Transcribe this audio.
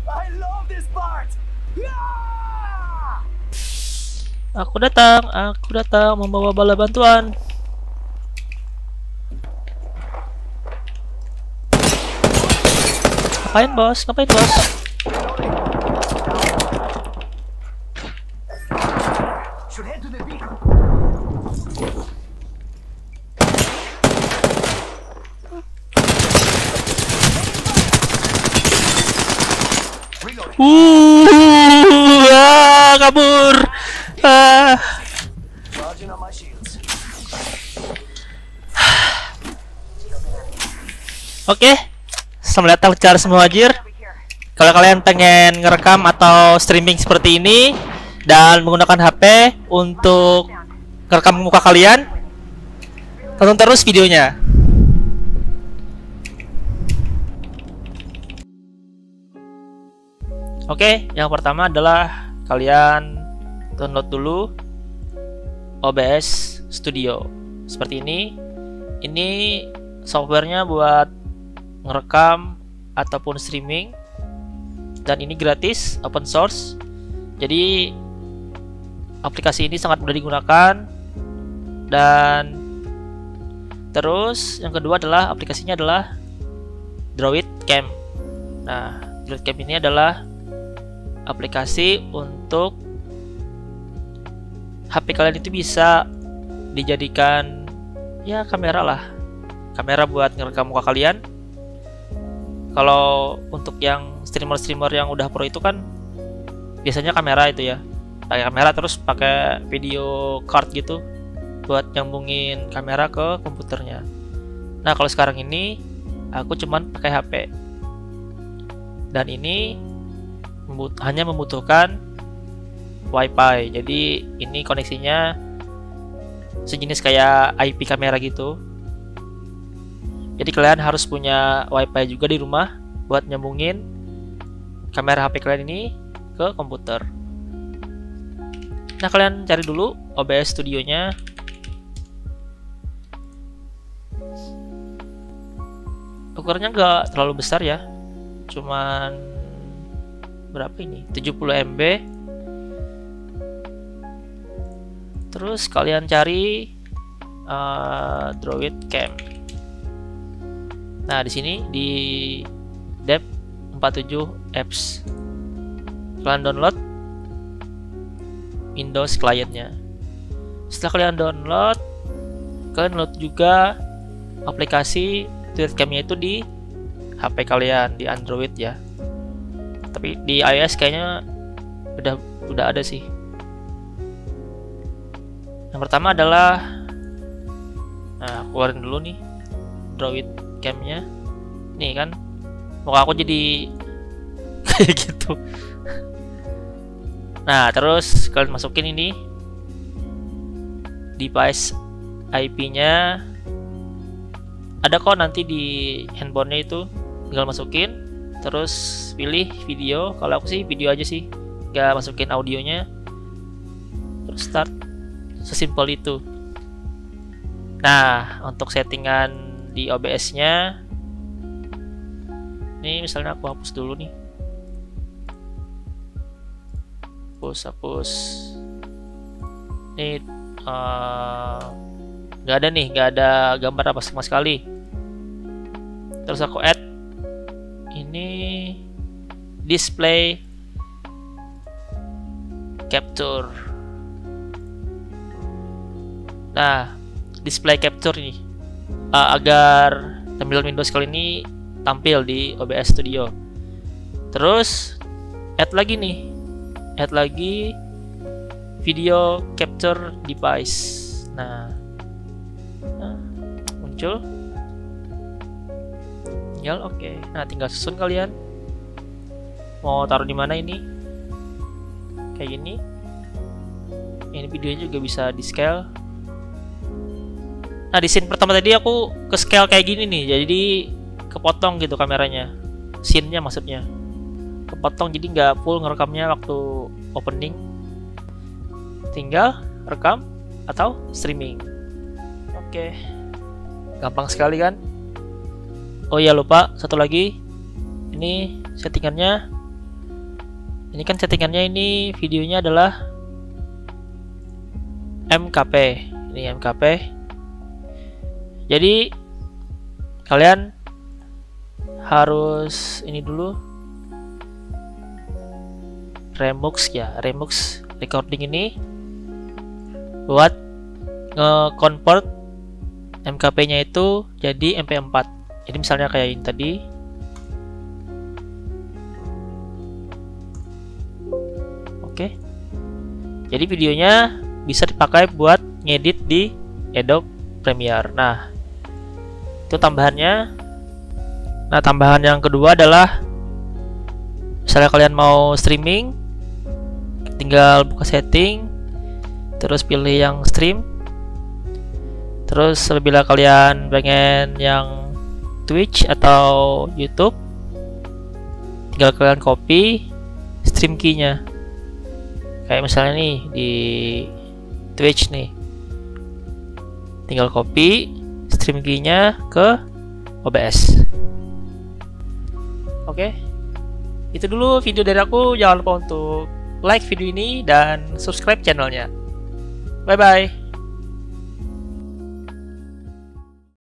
I love this part. Aku datang membawa bala bantuan. Ngapain bos? Ngapain bos? Should head to the beacon. Kabur. Charging on my shields. Oke, selamat datang cara semua Wajir. Kalau kalian pengen ngerekam atau streaming seperti ini dan menggunakan HP untuk ngerekam muka kalian, tonton terus videonya. Oke, yang pertama adalah kalian download dulu OBS Studio. Seperti ini. Ini softwarenya buat ngerekam ataupun streaming, dan ini gratis, open source. Jadi aplikasi ini sangat mudah digunakan. Dan terus yang kedua adalah aplikasinya adalah Droid Cam. Nah, Droid Cam ini adalah aplikasi untuk HP kalian itu bisa dijadikan ya kamera lah, kamera buat ngerekam muka kalian. Kalau untuk yang streamer yang udah pro itu kan biasanya kamera itu ya, pakai kamera terus pakai video card gitu buat nyambungin kamera ke komputernya. Nah, kalau sekarang ini aku cuman pakai HP, dan ini hanya membutuhkan WiFi. Jadi ini koneksinya sejenis kayak IP kamera gitu. Jadi kalian harus punya WiFi juga di rumah buat nyambungin kamera HP kalian ini ke komputer. Nah, kalian cari dulu OBS Studionya. Ukurannya nggak terlalu besar ya, cuman berapa ini? 70 MB. Terus kalian cari Droid Cam. Nah, di sini di Dev 47 apps. Kalian download Windows clientnya. Setelah kalian download juga aplikasi Droid Cam-nya itu di HP kalian, di Android ya. Tapi di iOS kayaknya udah ada sih. Yang pertama adalah, nah, keluarin dulu nih Droid Cam-nya. Nih kan muka aku jadi kayak gitu. Nah, terus kalian masukin ini device IP-nya. Ada kok nanti di handphonenya itu, tinggal masukin. Terus pilih video. Kalau aku sih video aja sih, nggak masukin audionya. Terus start, sesimpel itu. Nah, untuk settingan di OBS-nya, ini misalnya aku hapus dulu nih. Hapus. Ini nggak ada nih, nggak ada gambar apa sama sekali. Terus aku add ini display capture. Nah, display capture ini agar tampilan Windows kali ini tampil di OBS Studio. Terus add lagi video capture device. Nah, muncul. Oke. Nah, tinggal susun kalian mau taruh di mana ini. Kayak gini. Ini videonya juga bisa di scale. Nah, di scene pertama tadi aku ke scale kayak gini nih, jadi kepotong gitu kameranya, scene-nya maksudnya kepotong, jadi nggak full ngerekamnya waktu opening. Tinggal rekam atau streaming. Oke, gampang sekali kan? Oh ya, lupa satu lagi, ini settingannya Ini kan settingannya, ini videonya adalah MKP. Ini MKP. Jadi kalian harus ini dulu, Remux ya, Remux recording ini buat nge-convert MKP-nya itu jadi MP4. Jadi misalnya kayak ini tadi. Oke. Jadi videonya bisa dipakai buat ngedit di Adobe Premiere. Nah, itu tambahannya. Nah, tambahan yang kedua adalah misalnya kalian mau streaming, tinggal buka setting, terus pilih yang stream. Terus bila kalian pengen yang Twitch atau YouTube, tinggal kalian copy stream key-nya. Kayak misalnya nih di Twitch nih, tinggal copy stream key-nya ke OBS. Oke, itu dulu video dari aku. Jangan lupa untuk like video ini dan subscribe channelnya. Bye bye.